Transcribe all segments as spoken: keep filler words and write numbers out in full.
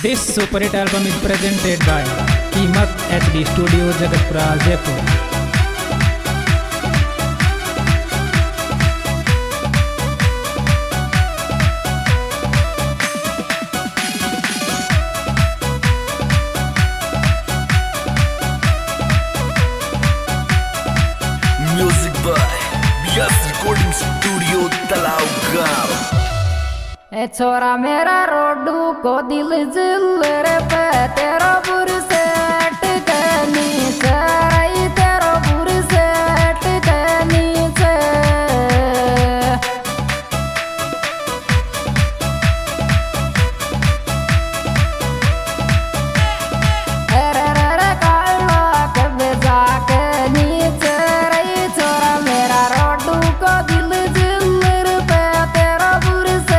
This super hit album is presented by Qimat H D Studio, Jagatpura, Jaipur. Music by B S Recording Studio, Talav Gaon. ए छोरा मेरा रोडू को दिल जिल रे पे तेरा बुर से अटकनी चराई तेरा बुर से अटकनी से अरे रे रे काला कब जाके नीचे रही छोरा मेरा रोडू को दिल जिल रे पे तेरा बुर से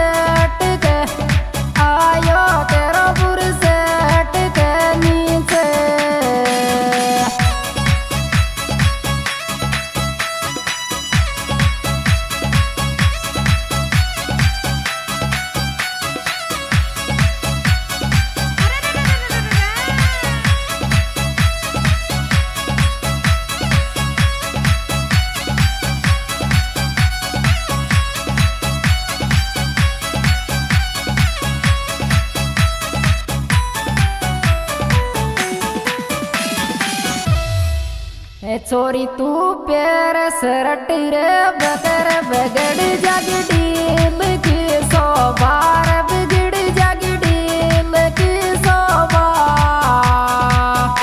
छोरी तू प्यार सरट रे बगर बगड़ जगडील की सौ बार बिगड़ जगडील की सौ बार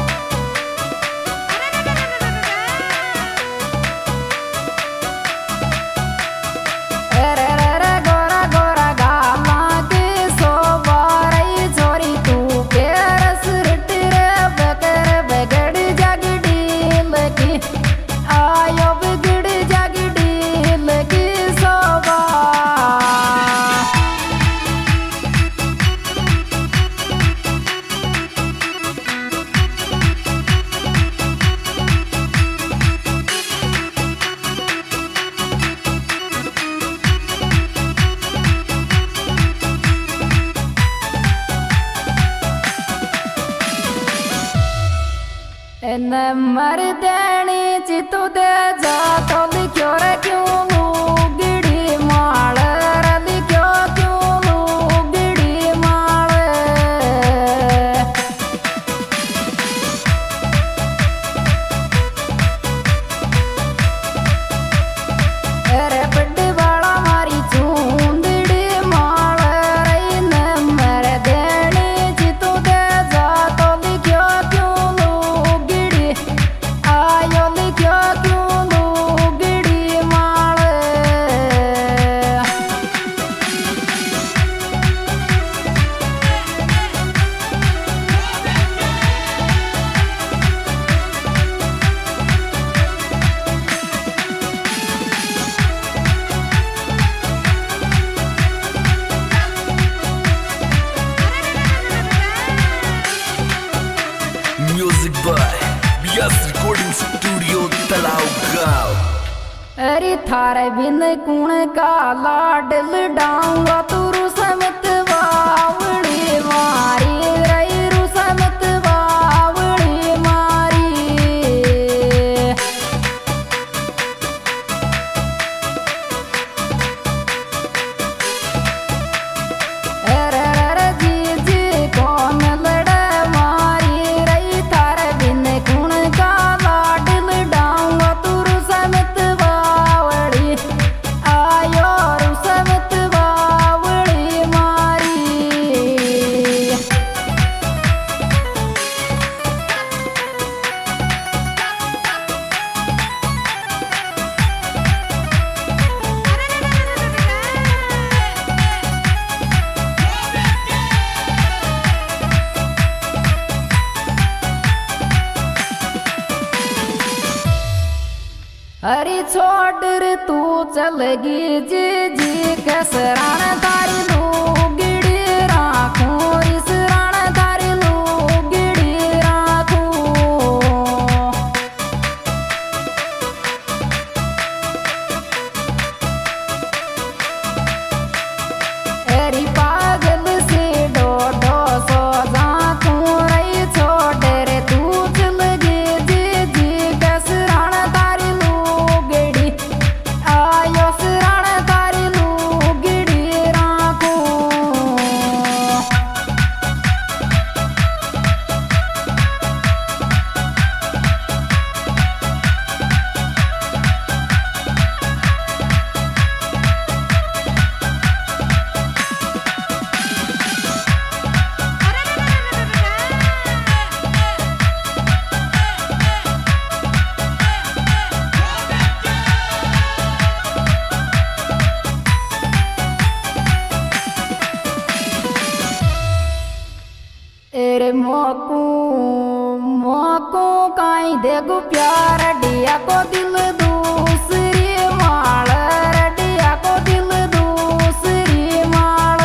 अरे रे रे गोरा गोरा गाला की सौ बार छोरी तू प्यार सरट रे बगर बगड़ आयो बिगड़ जगडील की शोभा न मर देनी चितु दे जा तो लिखो रे क्यों लूगड़ी माल रे लिखो क्यों लूगड़ी माल अरे बड्डे वाला मारी चूंदड़ी माल रे न मर देनी चितु दे जा तो लिखो क्यों आयो लिखो क्यों लूगड़ी माल Music by B S Recording Studio, Talav Gaon. अरे थारे बिन कुण का लाडल डाऊंगा तू रुसमत बावड़ी मारी रही रुसमत बावड़ी मारी अरे रे जी जी कौन लड़े मारी रही थारे बिन कुण का लाडल डाऊंगा तू रुसमत आयो रुसमत बावड़ी मारी अरे छोड़ रे तू चलगी जी जी कसरान तारी लूगड़ी राखूं इस रान तारी लूगड़ी राखूं अरे पागल से डो डो सो एरे मोकू मोकू काई देगु प्यार डिया को दिल दूसरी माल डिया को दिल दूसरी माल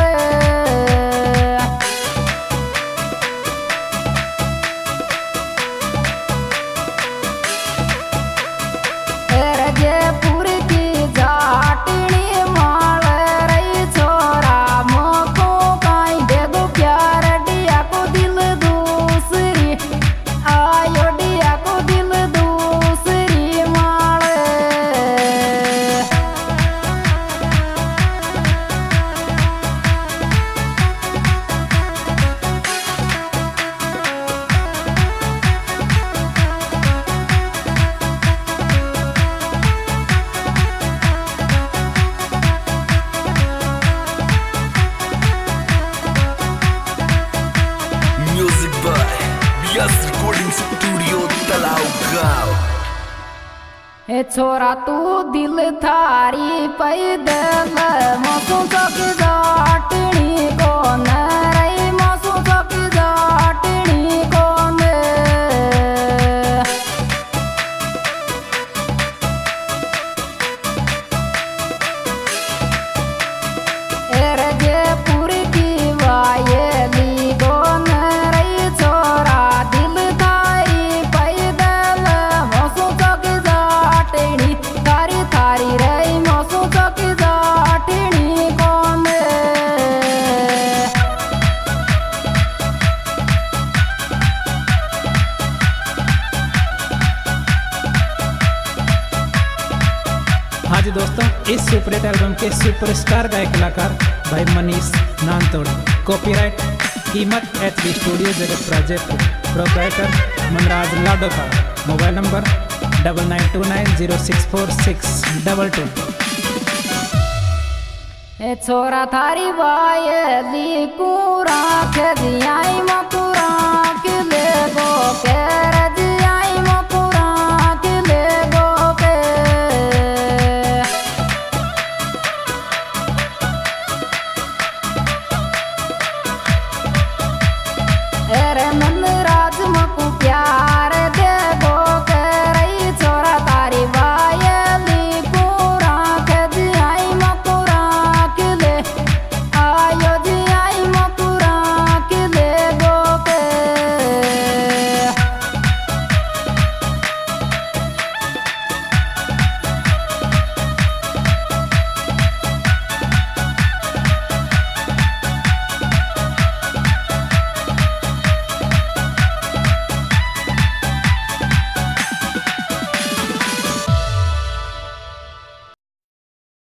एरे जयपुर की जाटनी माल रही छोरा मोकू काई देगु प्यार डिया को दिल दूसरी आयो डिया को दिल दूसरी माल Music by Bias Recording Studio Talau Gaw. ए छोरा तू दिल थारी पैदल मसू चौक जाटनी कौन रही मसू चौक जाटनी कौन एरे जयपुर की वायली कौन रही छोरा दिल थारी पैदल मसू चौक जाटनी थारी थारी रही मसू चौक जाटनी कौन हाँ जी दोस्तों, इस सुपरहिट एल्बम के सुपरस्टार गायक कलाकार भाई मनीष नानतोड़ी। कॉपीराइट कीमत H D studio Jagatpura Jaipur. Proprietor Manraj Ladoka. Mobile number double nine two nine zero six four six double two. ए छोरा थारी वायली को राख दिया